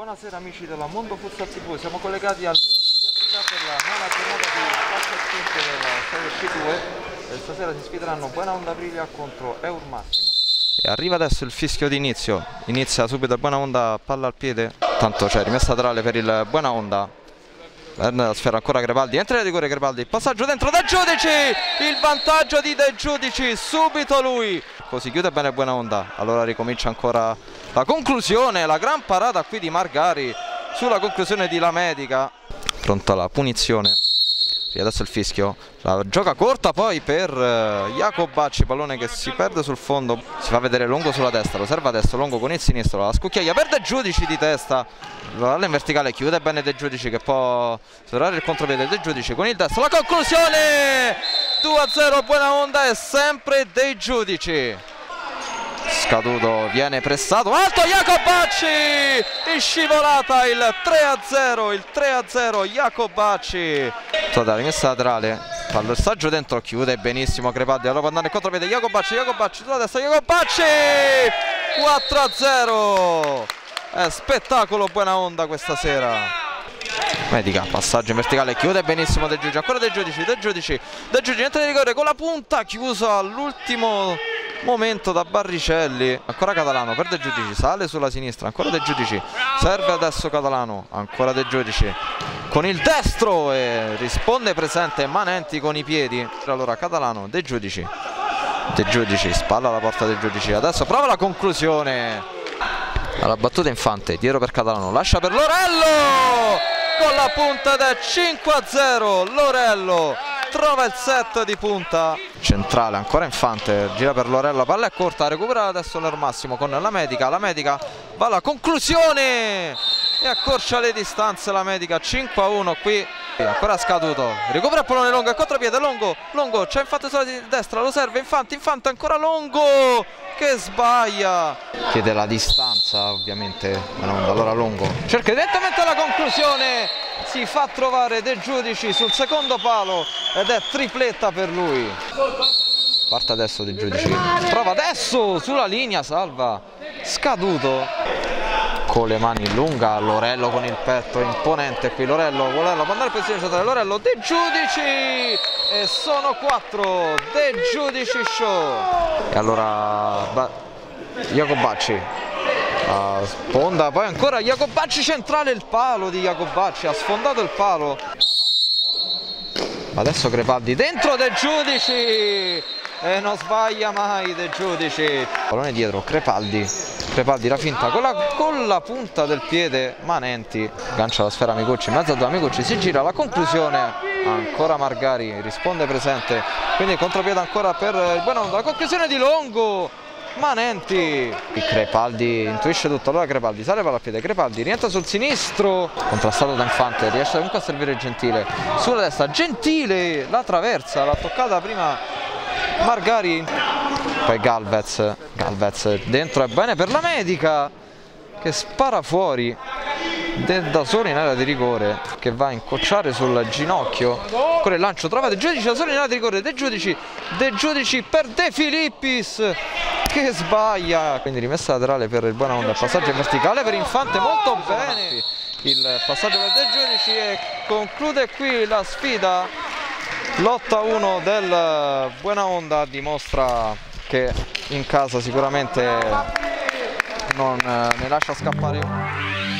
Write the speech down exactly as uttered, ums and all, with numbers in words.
Buonasera amici della Mondo Futsal tivù, siamo collegati al News di Aprila per la nona giornata di calcio a cinque della Serie C due e stasera si sfideranno Buonaonda Aprilia contro Eur Massimo. E arriva adesso il fischio di inizio, inizia subito il Buonaonda, palla al piede, tanto c'è rimessa laterale per il Buonaonda. La sfera ancora Crepaldi, entra in rigore Crepaldi, passaggio dentro De Giudici, il vantaggio di De Giudici, subito lui, così chiude bene Buonaonda. Allora ricomincia ancora la conclusione, la gran parata qui di Margari sulla conclusione di Lamedica, pronta la punizione. E adesso il fischio, la gioca corta poi per uh, Jacobacci, pallone che si perde sul fondo, si fa vedere Longo sulla destra, lo serve adesso Longo con il sinistro, la scucchiaia per De Giudici di testa, la in verticale chiude bene De Giudici che può sferrare il contropiede. De Giudici con il destro, la conclusione due a zero Buonaonda è sempre De Giudici. Scaduto, viene pressato, alto Jacobacci, in scivolata il tre a zero, il tre a zero Jacobacci. La rimessa laterale, palleggiaggio dentro, chiude benissimo Crepaldi, allora può andare in contropiede Jacobacci, Jacobacci sulla destra, Jacobacci, quattro a zero. È spettacolo Buonaonda questa sera. Medica, passaggio in verticale, chiude benissimo De Giudici, ancora De Giudici, De Giudici, De Giudici entra in rigore con la punta, chiuso all'ultimo momento da Barricelli. Ancora Catalano per De Giudici, sale sulla sinistra, ancora De Giudici, serve adesso Catalano, ancora De Giudici con il destro e risponde presente Manenti con i piedi. Allora Catalano, De Giudici, De Giudici, spalla alla porta De Giudici, adesso prova la conclusione, alla battuta Infante, dietro per Catalano, lascia per Lorello con la punta da cinque a zero. Lorello trova il set di punta, centrale ancora Infante, gira per Lorello, palla è corta, recupera adesso l'Eur Massimo con la Medica, la Medica va alla conclusione e accorcia le distanze la Medica, cinque a uno qui. Ancora scaduto, recupera il pallone Longo, è contropiede Longo, Longo c'è Infante sulla destra, lo serve Infante, Infante ancora Longo che sbaglia, chiede la distanza ovviamente. Allora Longo cerca direttamente la conclusione, si fa trovare De Giudici sul secondo palo ed è tripletta per lui. Parte adesso De Giudici, prova adesso sulla linea, salva, scaduto con le mani lunga Lorello con il petto imponente qui, Lorello, Lorello può andare in posizione centrale, Lorello, De Giudici e sono quattro, De Giudici show. E allora Jacobacci uh, sponda, poi ancora Jacobacci centrale, il palo di Jacobacci, ha sfondato il palo. Adesso Crepaldi dentro De Giudici e non sbaglia mai De Giudici, pallone dietro Crepaldi, Crepaldi la finta con la, con la punta del piede Manenti, gancia la sfera Micucci, in mezzo a due Micucci, si gira la conclusione, ancora Margari risponde presente, quindi contropiede ancora per il Buonaonda, la conclusione di Longo, Manenti, Crepaldi intuisce tutto, allora Crepaldi sale palla al piede, Crepaldi rientra sul sinistro, contrastato da Infante, riesce comunque a servire Gentile, sulla destra Gentile, la traversa, l'ha toccata prima Margari, poi Galvez, Galvez dentro, è bene per la Medica che spara fuori da solo in area di rigore, che va a incocciare sul ginocchio, con il lancio trova De Giudici da solo in area di rigore, De Giudici, De Giudici per De Filippis che sbaglia, quindi rimessa laterale per il Buonaonda, passaggio in verticale per Infante, molto bene il passaggio per De Giudici e conclude qui la sfida. L'otto a uno del Buonaonda dimostra che in casa sicuramente non ne lascia scappare uno.